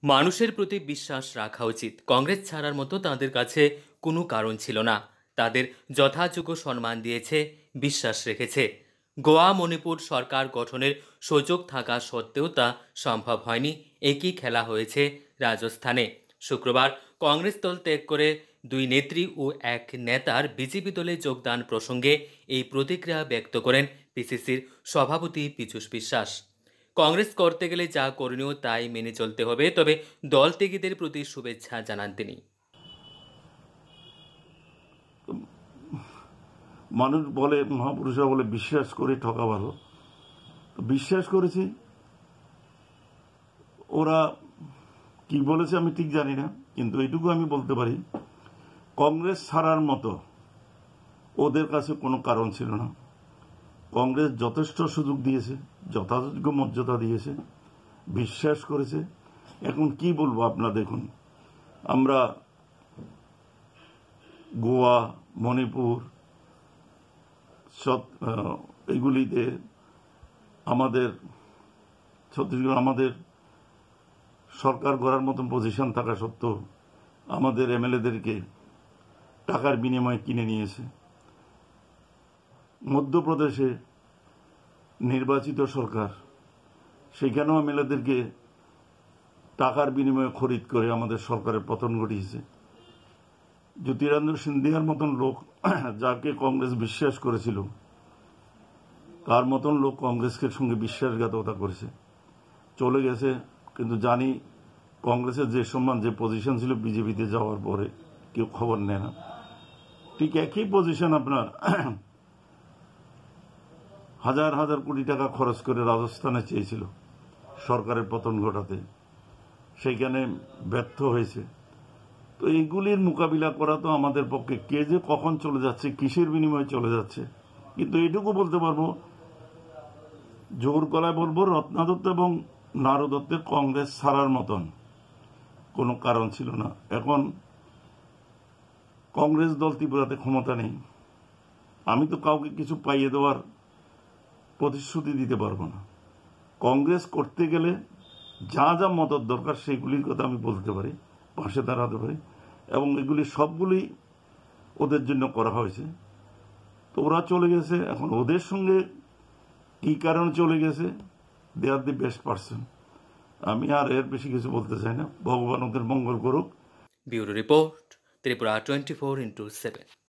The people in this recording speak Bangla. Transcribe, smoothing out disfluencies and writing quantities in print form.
মানুষের প্রতি বিশ্বাস রাখা উচিত। কংগ্রেস ছাড়ার মতো তাদের কাছে কোনো কারণ ছিল না। তাদের যথাযোগ্য সম্মান দিয়েছে, বিশ্বাস রেখেছে। গোয়া মণিপুর সরকার গঠনের সুযোগ থাকা সত্ত্বেও তা সম্ভব হয়নি। একই খেলা হয়েছে রাজস্থানে। শুক্রবার কংগ্রেস দল ত্যাগ করে দুই নেত্রী ও এক নেতার বিজেপি দলে যোগদান প্রসঙ্গে এই প্রতিক্রিয়া ব্যক্ত করেন পিসিসির সভাপতি পীযূষ বিশ্বাস। কংগ্রেস করতে গেলে যা করণীয় তাই মেনে চলতে হবে, তবে দল ত্যাগীদের প্রতি শুভেচ্ছা জানান তিনি। মানুষ বলে, মহাপুরুষরা বলে বিশ্বাস করে ঠকা ভালো। বিশ্বাস করেছি, ওরা কি বলেছে আমি ঠিক জানি না, কিন্তু এইটুকু আমি বলতে পারি, কংগ্রেস ছাড়ার মতো ওদের কাছে কোনো কারণ ছিল না। কংগ্রেস যথেষ্ট সুযোগ দিয়েছে, যথাযোগ্য মর্যাদা দিয়েছে, বিশ্বাস করেছে। এখন কি বলবো আপনারা দেখুন, আমরা গোয়া, মণিপুর এগুলিতে আমাদের ছত্তিশগড় আমাদের সরকার গড়ার মতন পজিশন থাকা সত্ত্বেও আমাদের এমএলএদেরকে টাকার বিনিময়ে কিনে নিয়েছে। মধ্যপ্রদেশে নির্বাচিত সরকার, সেখানেও এমএলএদেরকে টাকার বিনিময়ে খরিদ করে আমাদের সরকারের পতন ঘটিয়েছে। জ্যোতিরাদিত্য সিন্ধিয়ার মতন লোক, যাকে কংগ্রেস বিশ্বাস করেছিল, তার মতন লোক কংগ্রেসের সঙ্গে বিশ্বাসঘাতকতা করেছে, চলে গেছে। কিন্তু জানি কংগ্রেসের যে সম্মান, যে পজিশন ছিল বিজেপিতে যাওয়ার পরে, কেউ খবর নেয় না। ঠিক একই পজিশন আপনার হাজার হাজার কোটি টাকা খরচ করে রাজস্থানে চেয়েছিল সরকারের পতন ঘটাতে, সেইখানে ব্যর্থ হয়েছে। তো এইগুলির মোকাবিলা করা তো আমাদের পক্ষে, কে যে কখন চলে যাচ্ছে, কিসের বিনিময়ে চলে যাচ্ছে। কিন্তু এইটুকু বলতে পারবো, জোর গলায় বলবো, রত্না দত্ত এবং নারু দত্তের কংগ্রেস ছাড়ার মতন কোনো কারণ ছিল না। এখন কংগ্রেস দল ত্রিপুরাতে ক্ষমতা নেই, আমি তো কাউকে কিছু পাইয়ে দেওয়ার প্রতিশ্রুতি দিতে পারবো না। কংগ্রেস করতে গেলে যা যা মদত দরকার সেগুলির কথা আমি বলতে পারি, পাশে দাঁড়াতে পারি, এবং এগুলি সবগুলি ওদের জন্য করা হয়েছে। তো ওরা চলে গেছে, এখন ওদের সঙ্গে কি কারণে চলে গেছে, দে আর দি বেস্ট পার্সন। আমি আর এর বেশি কিছু বলতে চাই না। ভগবান ওদের মঙ্গল করুক। Bureau report, Tripura 24x7।